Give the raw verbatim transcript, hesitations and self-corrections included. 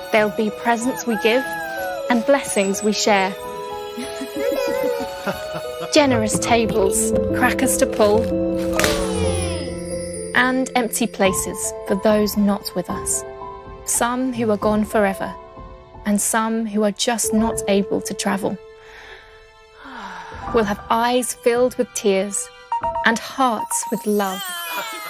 There'll be presents we give and blessings we share. Generous tables, crackers to pull, and empty places for those not with us. Some who are gone forever, and some who are just not able to travel. We'll have eyes filled with tears and hearts with love.